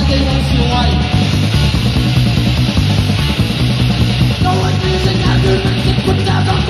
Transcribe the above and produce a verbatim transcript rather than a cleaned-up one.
they won't see white. No one music, I do nothing, put down the